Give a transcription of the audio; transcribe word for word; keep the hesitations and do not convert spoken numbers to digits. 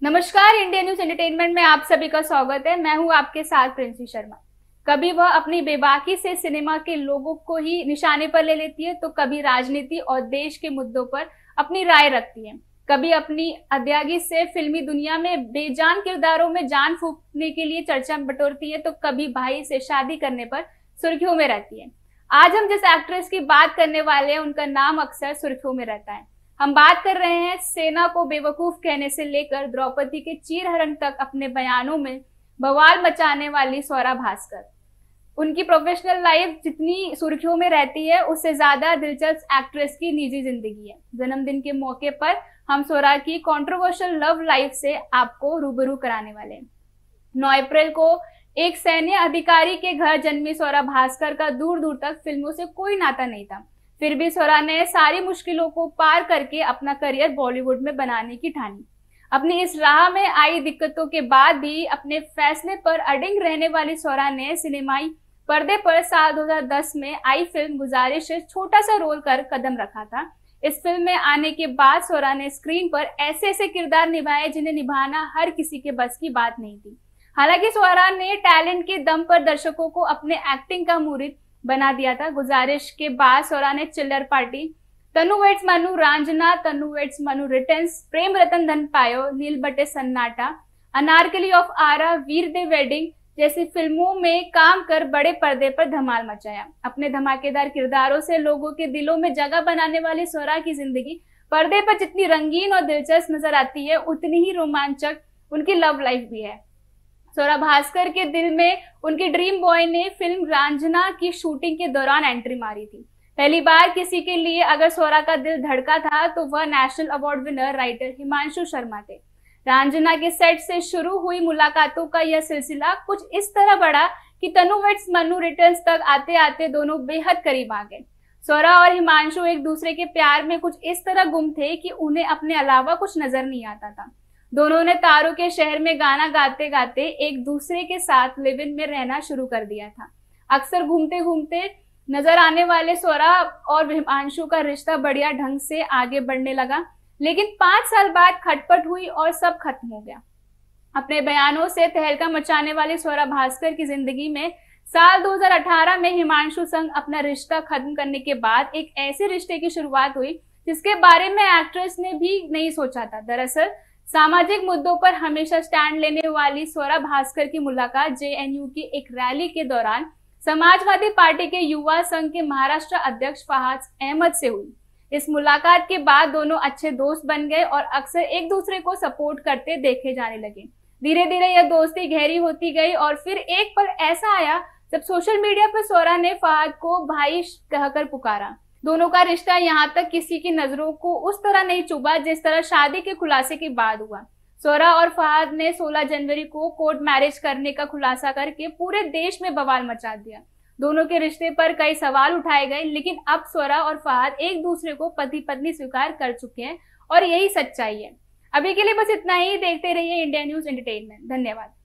नमस्कार, India news entertainment में आप सभी का स्वागत है। मैं हूं आपके साथ प्रिंसी शर्मा। कभी वह अपनी बेबाकी से सिनेमा के लोगों को ही निशाने पर ले लेती है, तो कभी राजनीति और देश के मुद्दों पर अपनी राय रखती है। कभी अपनी अदायगी से फिल्मी दुनिया में बेजान किरदारों में जान फूंकने के लिए चर्चा बटोरती है, तो कभी भाई से शादी करने पर सुर्खियों में रहती है। आज हम जिस एक्ट्रेस की बात करने वाले हैं, उनका नाम अक्सर सुर्खियों में रहता है। हम बात कर रहे हैं सेना को बेवकूफ कहने से लेकर द्रौपदी के चीरहरण तक अपने बयानों में बवाल मचाने वाली स्वरा भास्कर। उनकी प्रोफेशनल लाइफ जितनी सुर्खियों में रहती है, उससे ज्यादा दिलचस्प एक्ट्रेस की निजी जिंदगी है। जन्मदिन के मौके पर हम स्वरा की कंट्रोवर्शियल लव लाइफ से आपको रूबरू कराने वाले हैं। नौ अप्रैल को एक सैन्य अधिकारी के घर जन्मी स्वरा भास्कर का दूर दूर तक फिल्मों से कोई नाता नहीं था। फिर भी स्वरा ने सारी मुश्किलों को पार करके अपना करियर बॉलीवुड में बनाने की ठानी। अपनी इस राह में आई दिक्कतों के बाद भी अपने फैसले पर अडिग रहने वाली स्वरा ने सिनेमाई पर्दे पर साल दो हज़ार दस में आई फिल्म गुजारिश से छोटा सा रोल कर कदम रखा था। इस फिल्म में आने के बाद स्वरा ने स्क्रीन पर ऐसे ऐसे किरदार निभाए जिन्हें निभाना हर किसी के बस की बात नहीं थी। हालांकि स्वरा ने टैलेंट के दम पर दर्शकों को अपने एक्टिंग का मुरीद बना दिया था। गुजारिश के बाद स्वरा ने Chillar party, Tanu weds Manu, Raanjhanaa, Tanu weds Manu returns, Prem Ratan Dhan Payo, Nil Battey Sannata, Anarkali of Aarah, Veere Di wedding जैसी फिल्मों में काम कर बड़े पर्दे पर धमाल मचाया। अपने धमाकेदार किरदारों से लोगों के दिलों में जगह बनाने वाली स्वरा की जिंदगी पर्दे पर जितनी रंगीन और दिलचस्प नजर आती है, उतनी ही रोमांचक उनकी लव लाइफ भी है। स्वरा भास्कर के दिल में उनकी ड्रीम बॉय ने फिल्म रांझना की शूटिंग के दौरान एंट्री मारी थी। पहली बार किसी के लिए अगर स्वरा का दिल धड़का था, तो वह national award winner writer Himanshu Sharma थे। रांझना के सेट से शुरू हुई मुलाकातों का यह सिलसिला कुछ इस तरह बढ़ा कि तनु वेट्स मनु रिटर्न्स तक आते आते दोनों बेहद करीब आ गए। स्वरा और हिमांशु एक दूसरे के प्यार में कुछ इस तरह गुम थे कि उन्हें अपने अलावा कुछ नजर नहीं आता था। दोनों ने तारों के शहर में गाना गाते गाते एक दूसरे के साथ लिव इन में रहना शुरू कर दिया था। अक्सर घूमते घूमते नजर आने वाले स्वरा और हिमांशु का रिश्ता बढ़िया ढंग से आगे बढ़ने लगा, लेकिन पांच साल बाद खटपट हुई और सब खत्म हो गया। अपने बयानों से तहलका मचाने वाली स्वरा भास्कर की जिंदगी में साल दो हज़ार अठारह में हिमांशु संग अपना रिश्ता खत्म करने के बाद एक ऐसे रिश्ते की शुरुआत हुई जिसके बारे में एक्ट्रेस ने भी नहीं सोचा था। दरअसल सामाजिक मुद्दों पर हमेशा स्टैंड लेने वाली स्वरा भास्कर की मुलाकात जे एन यू की एक रैली के दौरान समाजवादी पार्टी के युवा संघ के महाराष्ट्र अध्यक्ष फहाद अहमद से हुई। इस मुलाकात के बाद दोनों अच्छे दोस्त बन गए और अक्सर एक दूसरे को सपोर्ट करते देखे जाने लगे। धीरे धीरे यह दोस्ती गहरी होती गई और फिर एक पल ऐसा आया जब सोशल मीडिया पर स्वरा ने फहाद को भाई कहकर पुकारा। दोनों का रिश्ता यहाँ तक किसी की नजरों को उस तरह नहीं चुभा जिस तरह शादी के खुलासे के बाद हुआ। स्वरा और फहाद ने सोलह जनवरी को कोर्ट मैरिज करने का खुलासा करके पूरे देश में बवाल मचा दिया। दोनों के रिश्ते पर कई सवाल उठाए गए, लेकिन अब स्वरा और फहाद एक दूसरे को पति पत्नी स्वीकार कर चुके हैं और यही सच्चाई है। अभी के लिए बस इतना ही। देखते रहिए इंडिया न्यूज एंटरटेनमेंट। धन्यवाद।